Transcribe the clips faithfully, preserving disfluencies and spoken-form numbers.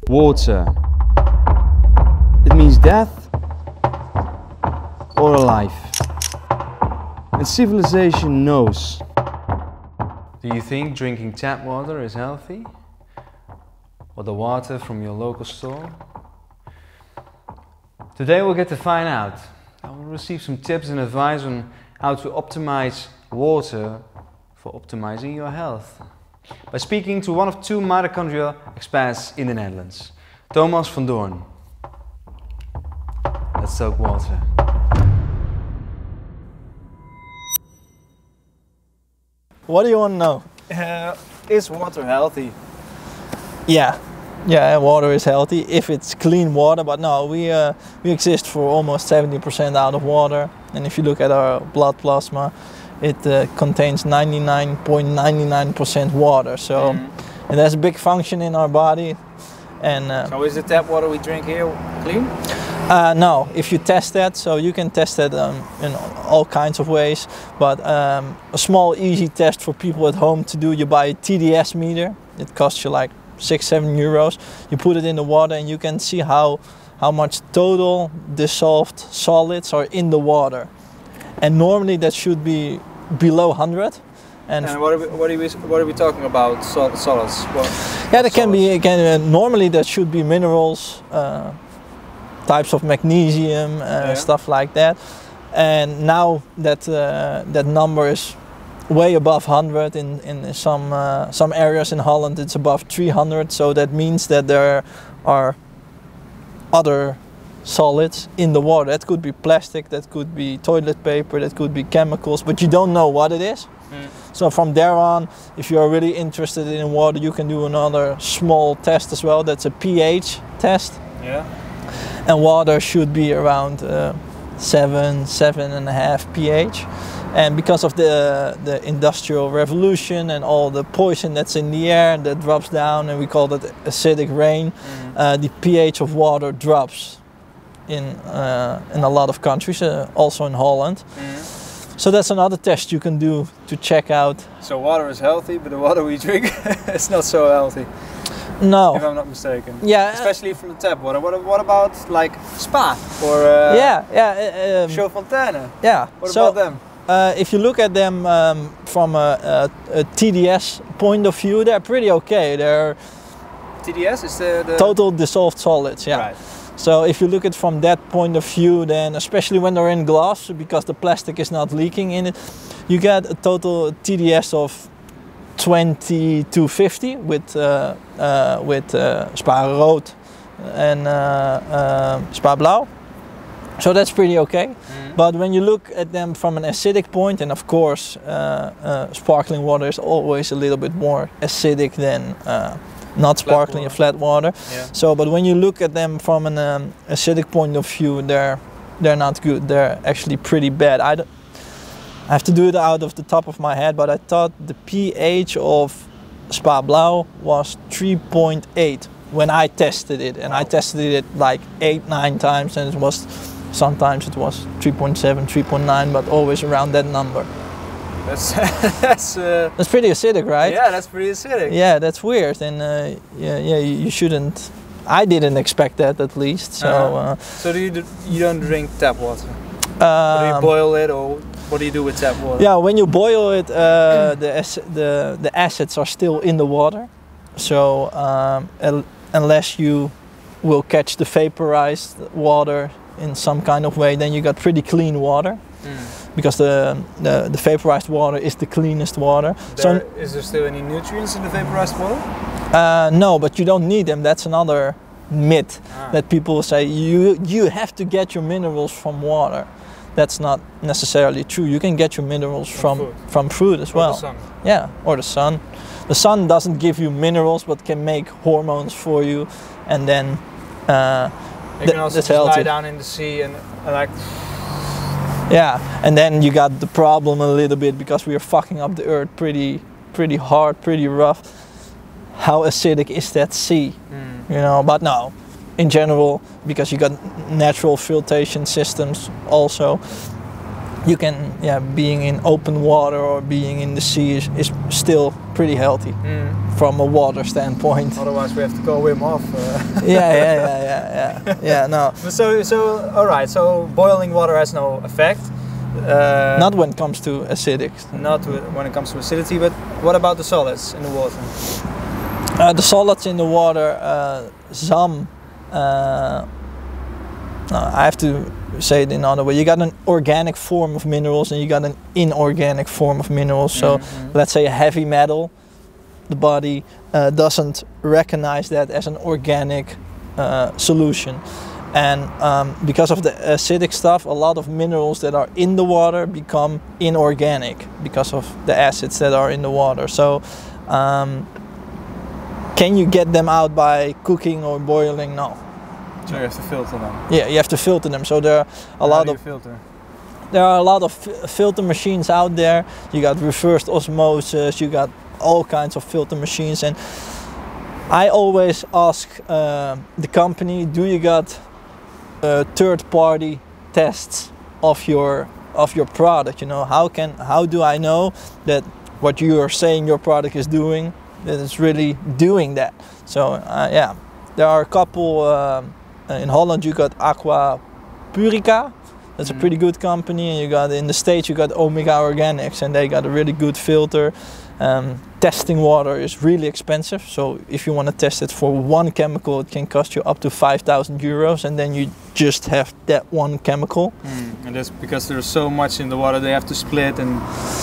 Water. It means death or life. And civilization knows. Do you think drinking tap water is healthy? Or the water from your local store? Today we'll get to find out. I will receive some tips and advice on how to optimize water for optimizing your health. By speaking to one of two mitochondrial experts in the Netherlands, Thomas van Doorn. Let's talk water. What do you want to know? Uh, is water healthy? Yeah, yeah, water is healthy if it's clean water. But no, we uh, we exist for almost seventy percent out of water. And if you look at our blood plasma, it uh, contains ninety-nine point nine nine percent water. So mm. it has a big function in our body. And uh, so is the tap water we drink here clean? Uh, no, if you test that, so you can test that um, in all kinds of ways. But um, a small, easy test for people at home to do: you buy a T D S meter. It costs you like six, seven euros. You put it in the water, and you can see how how much total dissolved solids are in the water. And normally that should be below one hundred. And, and what, are we, what, are we, what are we talking about? Sol solids? What, yeah, that can be. Can, uh, normally that should be minerals. Uh, types of magnesium, uh, yeah. stuff like that. And now that uh, that number is way above one hundred. In, in some, uh, some areas in Holland it's above three hundred. So that means that there are other solids in the water. That could be plastic, that could be toilet paper, that could be chemicals, but you don't know what it is. Mm. So from there on, if you're really interested in water, you can do another small test as well. That's a pH test. Yeah. And water should be around uh, seven, seven and a half pH. And because of the the industrial revolution and all the poison that's in the air that drops down, and we call that acidic rain, mm-hmm. uh, the pH of water drops in uh, in a lot of countries, uh, also in Holland. Mm-hmm. So that's another test you can do to check out. So water is healthy, but the water we drink is not so healthy. No. If I'm not mistaken. Yeah. Especially from the tap water. What, what about like Spa or uh, yeah, yeah, um, Chaudfontaine? Yeah. What so, about them? Uh, if you look at them um, from a, a, a T D S point of view, they're pretty okay. They're T D S is the, the total dissolved solids. Yeah. Right. So if you look at it from that point of view, then especially when they're in glass, because the plastic is not leaking in it, you get a total T D S of twenty to fifty with uh, uh, with uh, Spa Rood and uh, uh, Spa Blauw. So that's pretty okay. Mm. But when you look at them from an acidic point, and of course uh, uh, sparkling water is always a little bit more acidic than uh, not sparkling, flat flat water. Yeah. So, but when you look at them from an um, acidic point of view, they're they're not good. They're actually pretty bad. I don't, I have to do it out of the top of my head, but I thought the pH of Spa Blauw was three point eight when I tested it, and wow. I tested it like eight, nine times, and it was sometimes it was three point seven, three point nine, but always around that number. That's that's uh, that's pretty acidic, right? Yeah, that's pretty acidic. Yeah, that's weird, and uh, yeah, yeah, you, you shouldn't. I didn't expect that, at least. So, uh-huh. uh, so do you do, you don't drink tap water? Um, do you boil it, or what do you do with tap water? Yeah, when you boil it, uh, the the the acids are still in the water. So um, unless you will catch the vaporized water in some kind of way, then you got pretty clean water. Mm. Because the, the the vaporized water is the cleanest water. There, so is there still any nutrients in the vaporized water? Uh, no, but you don't need them. That's another myth ah. that people say you you have to get your minerals from water. That's not necessarily true. You can get your minerals from from food, from food as or well. The sun. Yeah, or the sun. The sun doesn't give you minerals, but can make hormones for you, and then uh, you can also that's just healthy. lie down in the sea and uh, like. Yeah, and then you got the problem a little bit because we are fucking up the earth pretty, pretty hard, pretty rough. How acidic is that sea? Mm. You know, but no, in general, because you got natural filtration systems also, you can, yeah, being in open water or being in the sea is, is still pretty healthy Mm. from a water standpoint. Otherwise, we have to go Wim Hof. Uh. yeah, yeah, yeah, yeah, yeah, yeah. No, So, so all right. So boiling water has no effect. Uh, not when it comes to acidic. not with- when it comes to acidity, but what about the solids in the water? Uh, the solids in the water, uh, some. Uh, no, I have to say it in another way. You got an organic form of minerals and you got an inorganic form of minerals. So, Mhm. let's say a heavy metal, the body uh, doesn't recognize that as an organic uh, solution. And um, because of the acidic stuff, a lot of minerals that are in the water become inorganic because of the acids that are in the water. So, um, can you get them out by cooking or boiling? No. So you have to filter them. Yeah, you have to filter them. So there are a How lot do of you filter? there are a lot of fi- filter machines out there. You got reversed osmosis. You got all kinds of filter machines. And I always ask uh, the company, do you got uh, third-party tests of your of your product? You know, how can how do I know that what you are saying your product is doing, that it's really doing that? So uh, yeah, there are a couple. Um, in Holland, you got Aqua Purica. That's a Mhm. pretty good company. And you got in the States, you got Omega Organics, and they got a really good filter. Um, testing water is really expensive, so if you want to test it for one chemical, it can cost you up to five thousand euros, and then you just have that one chemical. Mm. And that's because there's so much in the water they have to split and.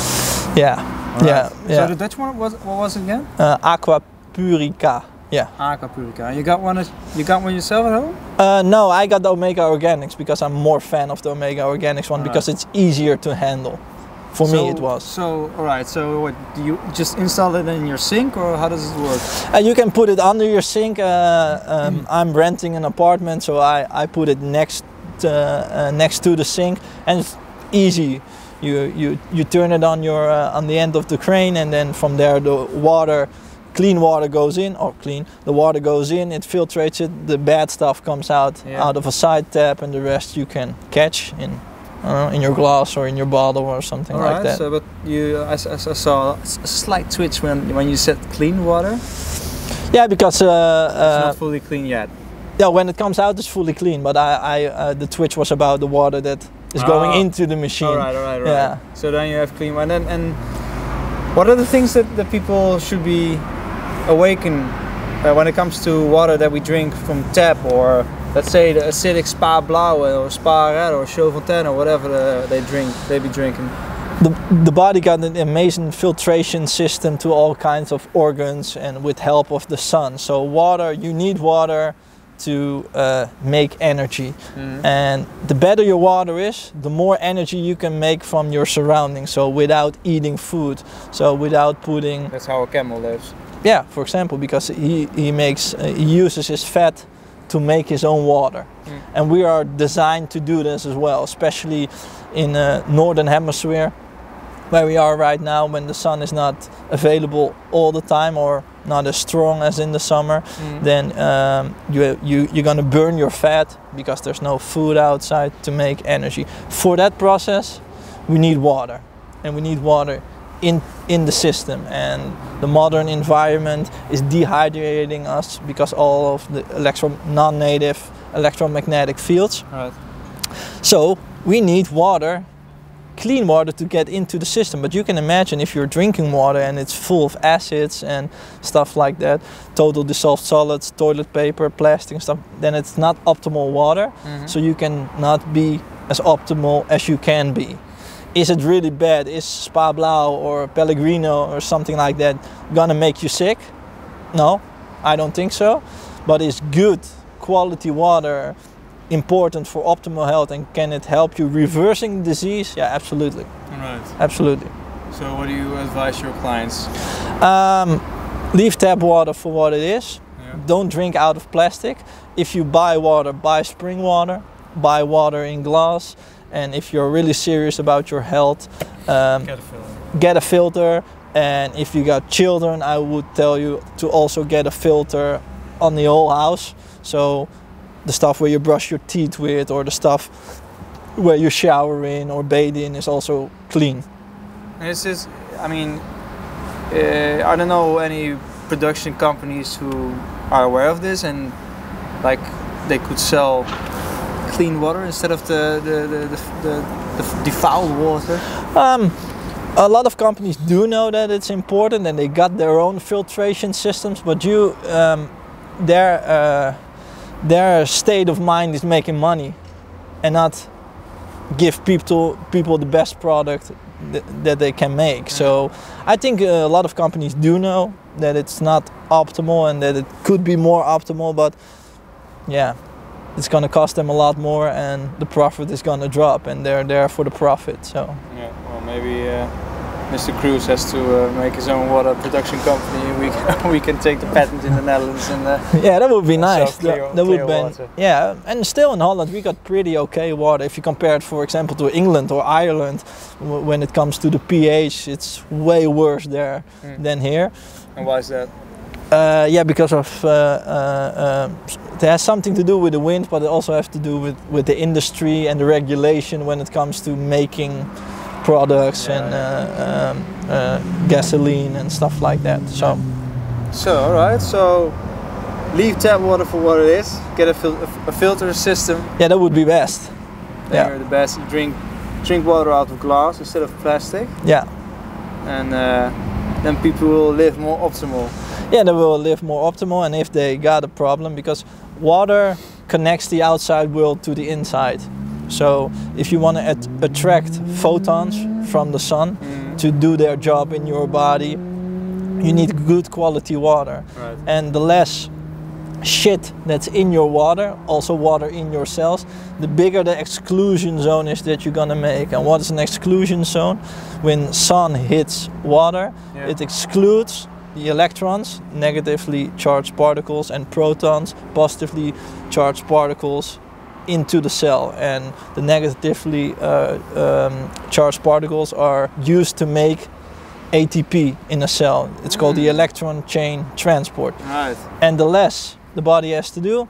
Yeah, All yeah, right. yeah. So the Dutch one, what, what was it again? Uh, Aqua Purica. Yeah. Aqua Purica. You got one? at- You got one yourself at home? Uh, no, I got the Omega Organics because I'm more fan of the Omega Organics one Alright. because it's easier to handle. For me, So- it was. So, all right. So, what do you just install it in your sink, or how does it work? Uh, you can put it under your sink. Uh, um, I'm renting an apartment, so I, I put it next uh, uh, next to the sink, and it's easy. You you you turn it on your uh, on the end of the crane, and then from there the water, clean water goes in, or clean the water goes in. It filtrates it. The bad stuff comes out Yeah. out of a side tap, and the rest you can catch in. I don't know, in your glass or in your bottle or something All like right. that. So, but you, I, s- I s- I saw a s- a slight twitch when when you said clean water. Yeah, because uh, It's uh, not fully clean yet. yeah, when it comes out, it's fully clean. But I, I uh, the twitch was about the water that is going Oh. into the machine. All right. All right. All right. Yeah. So then you have clean water. And, and what are the things that, that people should be awakened uh, when it comes to water that we drink from tap, or let's say the acidic Spa Blauwe or Spa Red or Chaufontaine or whatever uh, they drink, they be drinking. The, the body got an amazing filtration system to all kinds of organs, and with help of the sun. So water, you need water to uh, make energy. Mm. And the better your water is, the more energy you can make from your surroundings. So without eating food, so without putting, That's how a camel lives. yeah, for example, because he, he makes, uh, he uses his fat to make his own water. Mm. And we are designed to do this as well, especially in the northern hemisphere, where we are right now, when the sun is not available all the time or not as strong as in the summer. Mm. Then um, you, you, you're gonna burn your fat because there's no food outside to make energy. For that process, we need water, and we need water in, in the system. And the modern environment is dehydrating us because all of the electro non-native electromagnetic fields. All right. So we need water, clean water, to get into the system. But you can imagine if you're drinking water and it's full of acids and stuff like that, total dissolved solids, toilet paper, plastic and stuff, then it's not optimal water. Mhm. So you cannot be as optimal as you can be. Is it really bad? Is Spa Blau or Pellegrino or something like that gonna make you sick? No, I don't think so. But is good quality water important for optimal health, and can it help you reversing disease? Yeah, absolutely, All right. absolutely. So, what do you advise your clients? Um, leave tap water for what it is. Yeah. Don't drink out of plastic. If you buy water, buy spring water, buy water in glass. And if you're really serious about your health, um, Get a filter. get a filter. And if you got children, I would tell you to also get a filter on the whole house. So the stuff where you brush your teeth with, or the stuff where you shower in or bathe in is also clean. And it's just, I mean, uh, I don't know any production companies who are aware of this and like they could sell clean water instead of the the, the, the, the, the defiled water. Um, a lot of companies do know that it's important and they got their own filtration systems, but you, um, their, uh, their state of mind is making money and not give people, people the best product th that they can make. So I think uh, a lot of companies do know that it's not optimal and that it could be more optimal, but yeah, it's going to cost them a lot more and the profit is going to drop and they're there for the profit. So yeah, well maybe uh, Mister Cruz has to uh, make his own water production company. We can, we can take the patent in the Netherlands and uh, yeah, that would be nice. Clear, that, that clear would be water. Yeah, and still in Holland we got pretty okay water. If you compare it, for example, to England or Ireland, w when it comes to the pH, it's way worse there mm. than here. And why is that? Uh, yeah, because of uh, uh, uh, it has something to do with the wind, but it also has to do with with the industry and the regulation when it comes to making products yeah, and uh, um, uh, gasoline and stuff like that. So, so all right. So leave tap water for what it is. Get a, fil a filter system. Yeah, that would be best. Then yeah, you're the best. Drink drink water out of glass instead of plastic. Yeah, and uh, then people will live more optimal. Yeah, they will live more optimal, and if they got a problem, because water connects the outside world to the inside. So if you want to at attract photons from the sun mm. to do their job in your body, you need good quality water. Right. And the less shit that's in your water, also water in your cells, the bigger the exclusion zone is that you're gonna make. And what is an exclusion zone? When sun hits water, yeah. it excludes the electrons, negatively charged particles, and protons, positively charged particles, into the cell. And the negatively uh, um, charged particles are used to make A T P in a cell. It's mm. called the electron chain transport. Right. And the less the body has to do,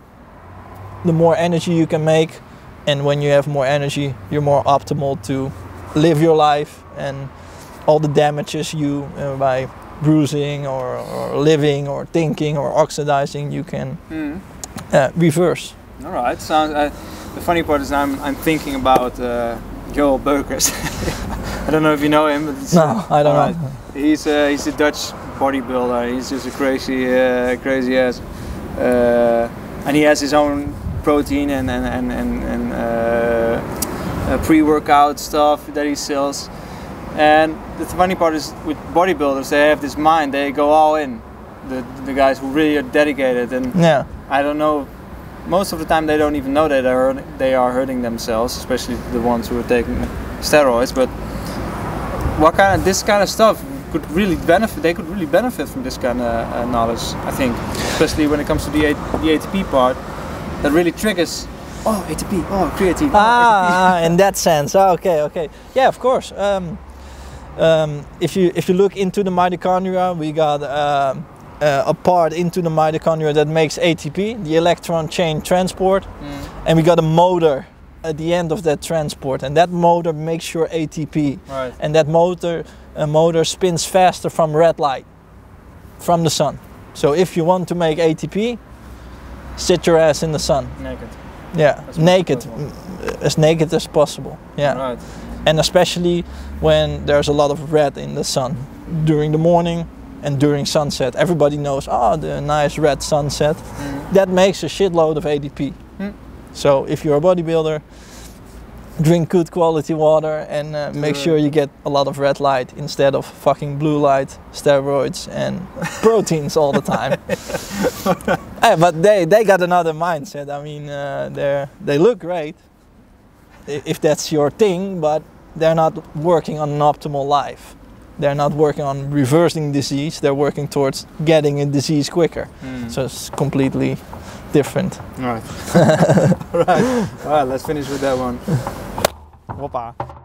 the more energy you can make. And when you have more energy, you're more optimal to live your life, and all the damages you uh, by bruising or, or living or thinking or oxidizing, you can mm. uh, reverse. All right. Sounds. Uh, the funny part is I'm I'm thinking about uh, Joel Beukers. I don't know if you know him. But it's, no, I don't right. know. He's uh, he's a Dutch bodybuilder. He's just a crazy uh, crazy ass, uh, and he has his own protein and and and and, and uh, uh, pre-workout stuff that he sells. And the funny part is with bodybuilders, they have this mind. They go all in. The the guys who really are dedicated, and yeah. I don't know. Most of the time, they don't even know that they're they are hurting themselves, especially the ones who are taking steroids. But what kind of this kind of stuff could really benefit? They could really benefit from this kind of uh, knowledge, I think, especially when it comes to the A the A T P part. That really triggers. Oh, A T P. Oh, creatine. Oh, ah, A T P. In that sense. Oh, okay, okay. Yeah, of course. Um, um, if you if you look into the mitochondria, we got. Um, Uh, a part into the mitochondria that makes A T P, the electron chain transport, mm. and we got a motor at the end of that transport, and that motor makes your A T P. Right. And that motor uh, motor spins faster from red light, from the sun. So if you want to make A T P, sit your ass in the sun. Naked. Yeah, That's naked, as naked as possible. Yeah. Right. And especially when there's a lot of red in the sun during the morning. And during sunset, everybody knows, oh, the nice red sunset. Mm. That makes a shitload of A T P. Mm. So if you're a bodybuilder, drink good quality water and uh, make sure you get a lot of red light instead of fucking blue light, steroids and proteins all the time. Hey, but they, they got another mindset. I mean, uh, they they look great if that's your thing, but they're not working on an optimal life. They're not working on reversing disease, they're working towards getting a disease quicker. Mm. So it's completely different. All right. All right. All right, let's finish with that one. Hoppa.